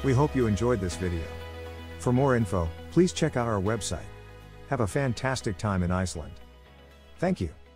We hope you enjoyed this video. For more info, please check out our website. Have a fantastic time in Iceland. Thank you.